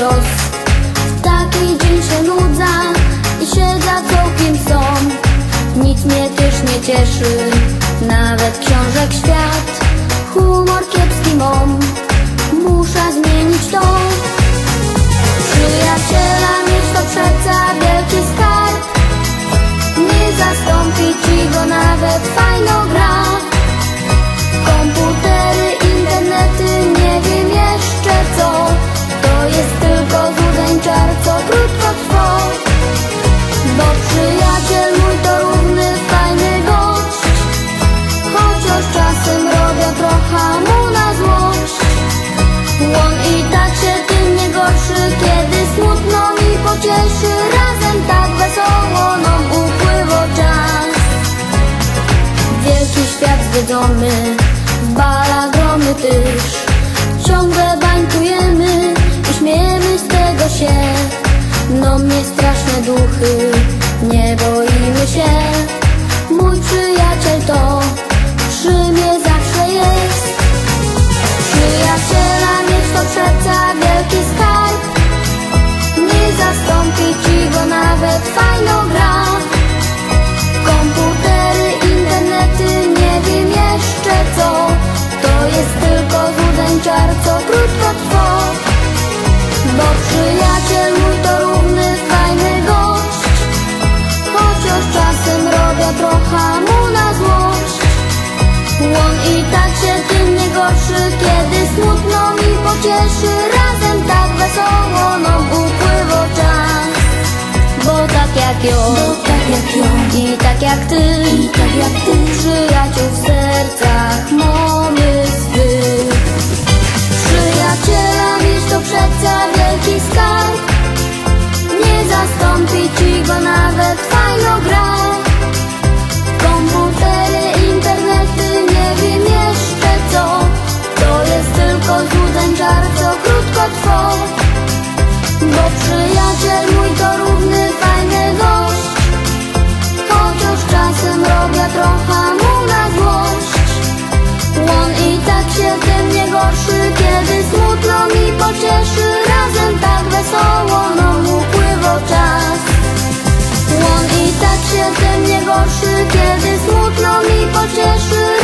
stos. Taki dzień się nudza i siedza całkiem sam. Nic mnie też nie cieszy, nawet książek świat. Humor kiepski mam, muszę zmienić to. Przyjaciela mieć to przeca wielki skarb. Nie zastąpi ci go nawet fajna gra. Komputery, internety, nie wiem jeszcze co. To jest tylko złudzeń czar, co krótko trwa. Bo przyjaciel mój to równy, fajny gość. Chociaż czasem robię trochę mu na złość. On i tak się tym nie gorszy, kiedy smutno mi pocieszy. Razem tak wesoło nam upływa czas. Wielki świat zwiedzony, w balach gromy też. Ciągle bańkujemy i śmiejemy z tego się. No mnie straszne duchy, nie boimy się. Mój przyjaciel to przy mnie zawsze jest. Przyjaciela mieć to przeca wielki skarb. Nie zastąpi ci go nawet fajna gra. Komputery, internety, nie wiem jeszcze co. To jest tylko złudzeń czar, co krótko trwa. Bo przyjaciel mój to równy, fajny gość. Chociaż czasem robię trochę mu na złość. On i tak się tym nie gorszy, kiedy smutno mi pocieszy. Razem tak wesoło nam upływa czas. Bo tak jak ja, i tak jak ty, przyjaciół w sercach mamy swych. Przyjaciela mieć to przeca wielki skarb. Nie zastąpi ci go nawet fajna gra. Komputery, internety, nie wiem jeszcze co. To jest tylko złudzeń czar, co krótko trwa. Bo przyjaciel mój to równy, fajny gość. Chociaż czasem robię trochę mu na złość. On i tak się tym nie gorszy, kiedy smutno mi pocieszy. Razem tak wesoło nam upływa czas. On i tak się tym nie gorszy, kiedy smutno mi pocieszy.